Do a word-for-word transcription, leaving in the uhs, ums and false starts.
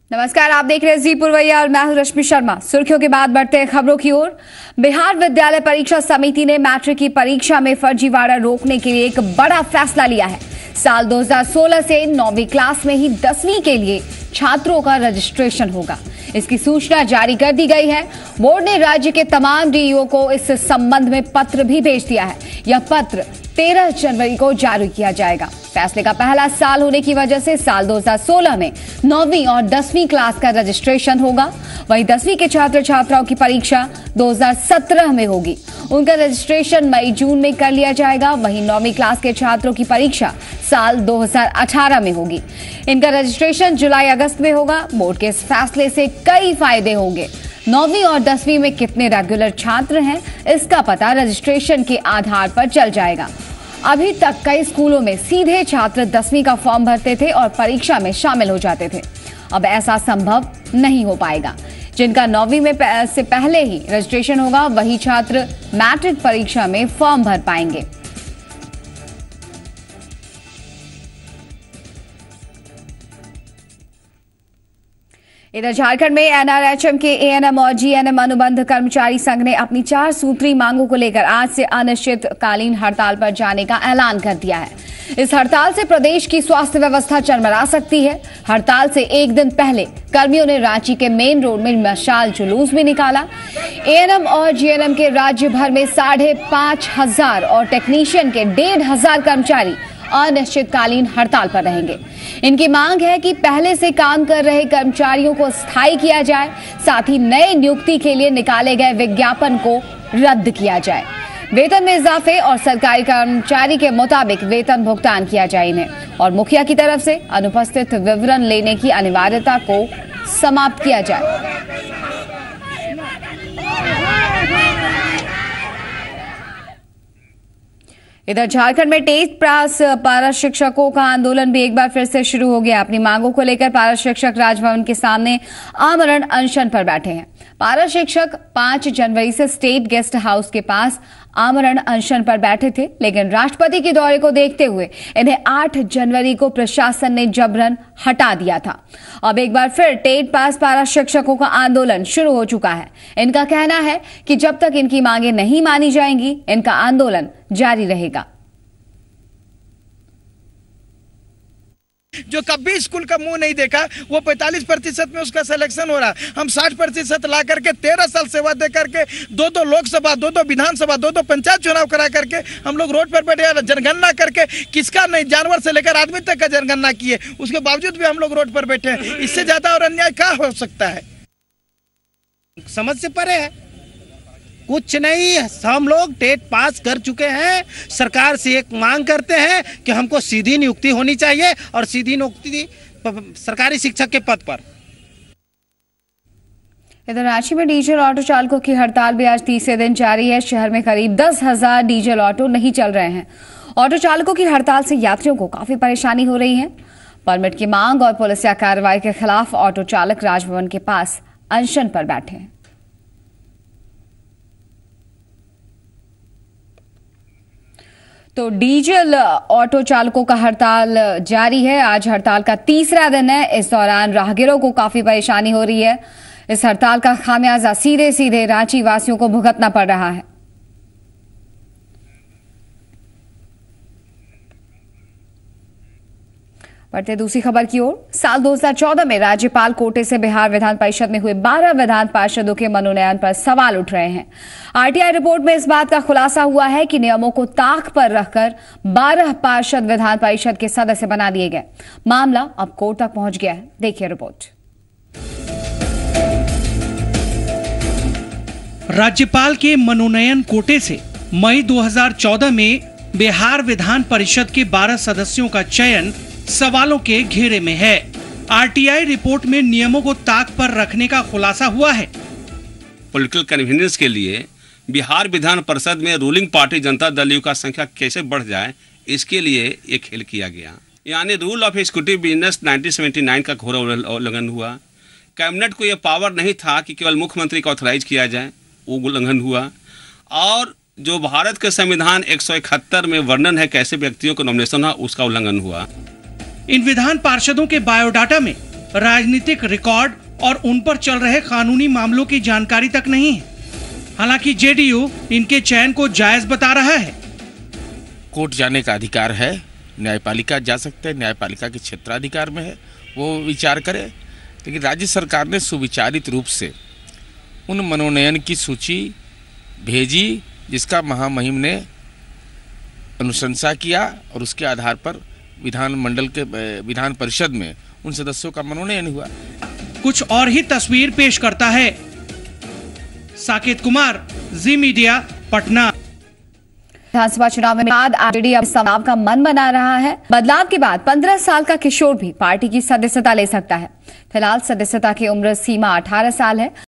नमस्कार, आप देख रहे हैं जी पुरवैया और मैं हूं रश्मि शर्मा। सुर्खियों के बाद बढ़ते हैं खबरों की ओर। बिहार विद्यालय परीक्षा समिति ने मैट्रिक की परीक्षा में फर्जीवाड़ा रोकने के लिए एक बड़ा फैसला लिया है। साल दो हज़ार सोलह से नौवीं क्लास में ही दसवीं के लिए छात्रों का रजिस्ट्रेशन होगा। इसकी सूचना जारी कर दी गई है। बोर्ड ने राज्य के तमाम डीईओ को इस संबंध में पत्र भी भेज दिया है। यह पत्र तेरह जनवरी को जारी किया जाएगा। फैसले का पहला साल होने की वजह से साल दो हज़ार सोलह में नौवीं और दसवीं क्लास का रजिस्ट्रेशन होगा। वहीं दसवीं के छात्र छात्राओं की परीक्षा दो हज़ार सत्रह में होगी। उनका रजिस्ट्रेशन मई जून में कर लिया जाएगा। वहीं नौवीं क्लास के छात्रों की परीक्षा साल दो हज़ार अठारह में होगी। इनका रजिस्ट्रेशन जुलाई अगस्त में होगा। बोर्ड के इस फैसले से कई फायदे होंगे। नौवीं और दसवीं में कितने रेगुलर छात्र हैं, इसका पता रजिस्ट्रेशन के आधार पर चल जाएगा। अभी तक कई स्कूलों में सीधे छात्र दसवीं का फॉर्म भरते थे और परीक्षा में शामिल हो जाते थे। अब ऐसा संभव नहीं हो पाएगा। जिनका नौवीं में से पहले ही रजिस्ट्रेशन होगा, वही छात्र मैट्रिक परीक्षा में फॉर्म भर पाएंगे। इधर झारखंड में एनआरएचएम के एएनएम और जीएनएम अनुबंध कर्मचारी संघ ने अपनी चार सूत्री मांगों को लेकर आज से अनिश्चितकालीन हड़ताल पर जाने का ऐलान कर दिया है। इस हड़ताल से प्रदेश की स्वास्थ्य व्यवस्था चरमरा सकती है। हड़ताल से एक दिन पहले कर्मियों ने रांची के मेन रोड में मशाल जुलूस भी निकाला। एएनएम और जीएनएम के राज्य भर में साढ़े पांच हजार और टेक्नीशियन के डेढ़ हजार कर्मचारी अनिश्चितकालीन हड़ताल पर रहेंगे। इनकी मांग है कि पहले से काम कर रहे कर्मचारियों को स्थायी किया जाए, साथ ही नए नियुक्ति के लिए निकाले गए विज्ञापन को रद्द किया जाए। वेतन में इजाफे और सरकारी कर्मचारी के मुताबिक वेतन भुगतान किया जाए इन्हें, और मुखिया की तरफ से अनुपस्थित विवरण लेने की अनिवार्यता को समाप्त किया जाए। इधर झारखंड में टेट पास पारा शिक्षकों का आंदोलन भी एक बार फिर से शुरू हो गया। अपनी मांगों को लेकर पारा शिक्षक राजभवन के सामने आमरण अनशन पर बैठे हैं। पारा शिक्षक पांच जनवरी से स्टेट गेस्ट हाउस के पास आमरण अनशन पर बैठे थे, लेकिन राष्ट्रपति के दौरे को देखते हुए इन्हें आठ जनवरी को प्रशासन ने जबरन हटा दिया था। अब एक बार फिर टेट पास पारा शिक्षकों का आंदोलन शुरू हो चुका है। इनका कहना है कि जब तक इनकी मांगे नहीं मानी जाएंगी, इनका आंदोलन जारी रहेगा। जो कभी स्कूल का मुंह नहीं देखा, वो पैंतालीस प्रतिशत में उसका सिलेक्शन हो रहा है। हम साठ प्रतिशत ला करके तेरह साल सेवा दे करके दो दो लोकसभा, दो दो विधानसभा, दो दो पंचायत चुनाव करा करके हम लोग रोड पर बैठे जनगणना करके किसका नहीं, जानवर से लेकर आदमी तक का जनगणना किए, उसके बावजूद भी हम लोग रोड पर बैठे हैं। इससे ज्यादा और अन्याय क्या हो सकता है? समझ से परे है कुछ नहीं। हम लोग टेट पास कर चुके हैं। सरकार से एक मांग करते हैं कि हमको सीधी नियुक्ति होनी चाहिए और सीधी नियुक्ति सरकारी शिक्षक के पद पर। इधर रांची में डीजल ऑटो चालकों की हड़ताल भी आज तीसरे दिन जारी है। शहर में करीब दस हजार डीजल ऑटो नहीं चल रहे हैं। ऑटो चालकों की हड़ताल से यात्रियों को काफी परेशानी हो रही है। परमिट की मांग और पुलिसिया कार्रवाई के खिलाफ ऑटो चालक राजभवन के पास अनशन पर बैठे हैं। तो डीजल ऑटो चालकों का हड़ताल जारी है। आज हड़ताल का तीसरा दिन है। इस दौरान राहगीरों को काफी परेशानी हो रही है। इस हड़ताल का खामियाजा सीधे सीधे रांची वासियों को भुगतना पड़ रहा है। बढ़ते दूसरी खबर की ओर। साल दो हज़ार चौदह में राज्यपाल कोटे से बिहार विधान परिषद में हुए बारह विधान पार्षदों के मनोनयन पर सवाल उठ रहे हैं। आरटीआई रिपोर्ट में इस बात का खुलासा हुआ है कि नियमों को ताक पर रखकर बारह पार्षद विधान परिषद के सदस्य बना दिए गए। मामला अब कोर्ट तक पहुंच गया है। देखिए रिपोर्ट। राज्यपाल के मनोनयन कोटे से मई दो हज़ार चौदह में बिहार विधान परिषद के बारह सदस्यों का चयन सवालों के घेरे में है। आरटीआई रिपोर्ट में नियमों को ताक पर रखने का खुलासा हुआ है। पॉलिटिकल कन्वीनियंस के लिए बिहार विधान परिषद में ruling party Janata Dal you का संख्या कैसे बढ़ जाए, इसके लिए ये खेल किया गया। यानी रूल ऑफ एग्जीक्यूटिव बिजनेस उन्नीस सौ उन्यासी का घोर उल्लंघन हुआ। कैबिनेट को यह पावर नहीं था कि केवल मुख्यमंत्री को ऑथराइज किया जाए, वो उल्लंघन हुआ। और जो भारत के संविधान एक सौ इकहत्तर में वर्णन है कैसे व्यक्तियों को नॉमिनेशन हुआ, उसका उल्लंघन हुआ। इन विधान पार्षदों के बायोडाटा में राजनीतिक रिकॉर्ड और उन पर चल रहे कानूनी मामलों की जानकारी तक नहीं है। हालांकि जेडीयू इनके चयन को जायज बता रहा है। कोर्ट जाने का अधिकार है, न्यायपालिका जा सकते हैं, न्यायपालिका के क्षेत्राधिकार में है, वो विचार करे। लेकिन राज्य सरकार ने सुविचारित रूप से उन मनोनयन की सूची भेजी जिसका महामहिम ने अनुशंसा किया और उसके आधार पर विधान मंडल के विधान परिषद में उन सदस्यों का मनोनयन हुआ। कुछ और ही तस्वीर पेश करता है। साकेत कुमार, जी मीडिया, पटना। विधानसभा चुनाव में बाद आरजेडी अब चुनाव का मन बना रहा है। बदलाव के बाद पंद्रह साल का किशोर भी पार्टी की सदस्यता ले सकता है। फिलहाल सदस्यता की उम्र सीमा अठारह साल है।